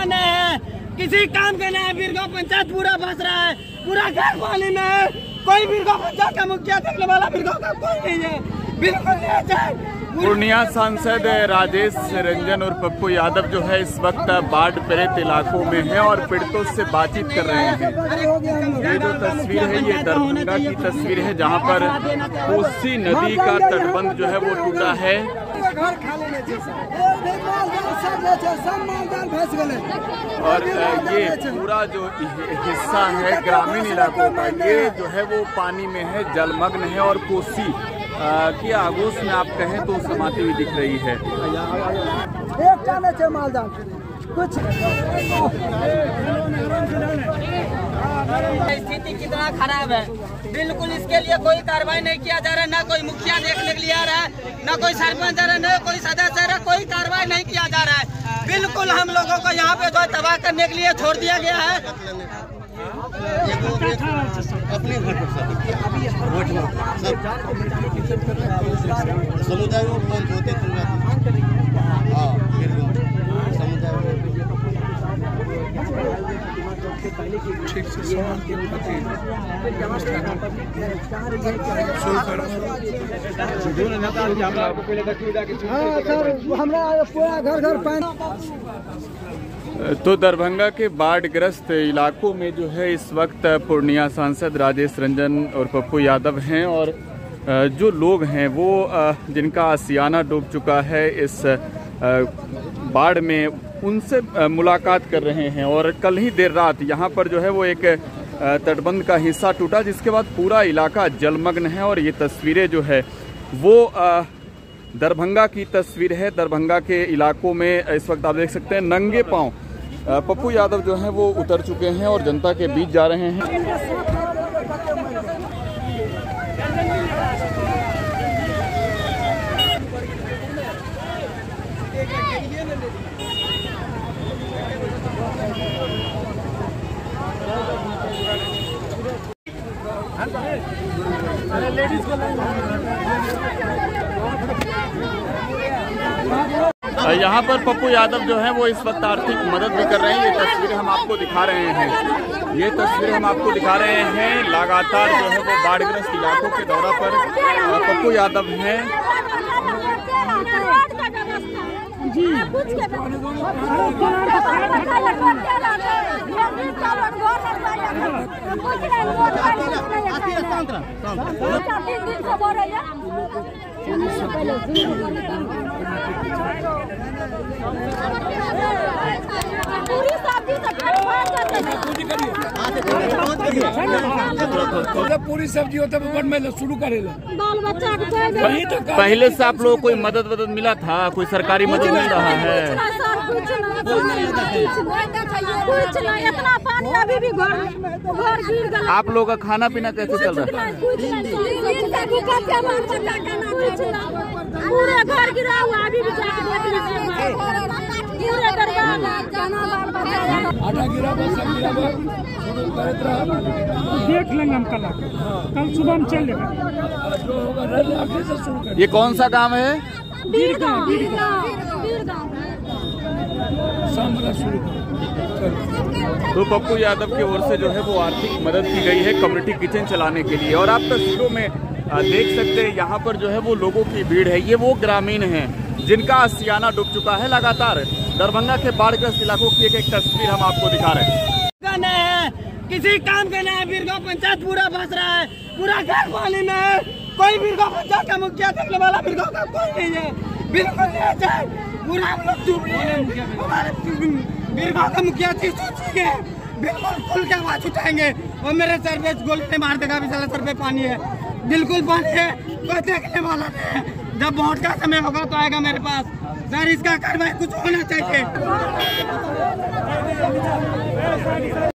नहीं है, किसी काम का नहीं है। बिरगांव पंचायत पूरा फंस रहा है, पूरा घर पानी में है। कोई बिरगांव पंचायत का मुखिया देखने वाला बिरगांव का कोई नहीं है, बिल्कुल नहीं। पूर्णिया सांसद राजेश रंजन और पप्पू यादव जो है इस वक्त बाढ़ पीड़ित इलाकों में है और पीड़ितों से बातचीत कर रहे हैं। ये जो तस्वीर है ये दरभंगा की तस्वीर है जहां पर कोसी नदी का तटबंध जो है वो टूटा है और ये पूरा जो हिस्सा है ग्रामीण इलाकों का ये जो है वो पानी में है, जलमग्न है और कोसी की आगोश में आप कहें तो समाती हुई दिख रही है। स्थिति कितना खराब है, बिल्कुल इसके लिए कोई कार्रवाई नहीं किया जा रहा है। ना कोई मुखिया देखने के लिए आ रहा है, ना कोई सरपंच आ रहा है, न कोई सदस्य आ रहा है, कोई कार्रवाई नहीं किया जा रहा है। बिल्कुल हम लोगों को यहाँ पे जो तबाह करने के लिए छोड़ दिया गया है। अपने घर पर समुदाय होते तो दरभंगा के बाढ़ग्रस्त इलाकों में जो है इस वक्त पूर्णिया सांसद राजेश रंजन और पप्पू यादव हैं और जो लोग हैं वो जिनका आशियाना डूब चुका है इस बाढ़ में उनसे मुलाकात कर रहे हैं। और कल ही देर रात यहाँ पर जो है वो एक तटबंध का हिस्सा टूटा जिसके बाद पूरा इलाका जलमग्न है और ये तस्वीरें जो है वो दरभंगा की तस्वीर है। दरभंगा के इलाकों में इस वक्त आप देख सकते हैं नंगे पांव पप्पू यादव जो हैं वो उतर चुके हैं और जनता के बीच जा रहे हैं। यहाँ पर पप्पू यादव जो है वो इस वक्त आर्थिक मदद भी कर रहे हैं। ये तस्वीरें हम आपको दिखा रहे हैं, ये तस्वीरें हम आपको दिखा रहे हैं। लगातार जो है वो बाढ़ग्रस्त इलाकों के दौरा पर पप्पू यादव हैं। पूरी सब्जी होता है शुरू करेगा। पहले से आप लोगों को कोई मदद मिला था, कोई सरकारी मदद मिल रहा है? इतना पानी अभी भी घर गिर गया। आप लोगों का खाना पीना कैसे चल रहा है? पूरे घर गिरा हुआ, अभी भी जाके देख लीजिए। देख लेंगे हम कल सुबह हम चल लेंगे। ये कौन सा गांव है? तो पप्पू यादव की ओर से जो है वो आर्थिक मदद की गई है कम्युनिटी किचन चलाने के लिए। और आप तस्वीरों में देख सकते हैं यहाँ पर जो है वो लोगों की भीड़ है। ये वो ग्रामीण हैं जिनका आशियाना डूब चुका है। लगातार दरभंगा के बाढ़ग्रस्त इलाकों की एक तस्वीर हम आपको दिखा रहे हैं। किसी काम का नहीं है, बिरगांव पंचायत पूरा फंस रहा है, पूरा घर पानी में है। कोई बिरगांव पंचायत का मुखिया देखने वाला बिरगांव का कोई नहीं है, बिल्कुल नहीं। पूरा हम लोग डूब रहे हैं। हमारे बिरगांव का मुखिया बिल्कुल खुल के आवाज उठाएंगे और मेरे सर पे गोली मार देगा। अभी साला सर पे पानी है, बिल्कुल पानी है, कोई देखने वाला नहीं है। जब वोट का समय होगा तो आएगा मेरे पास। सर इसका कार्रवाई कुछ होना चाहिए।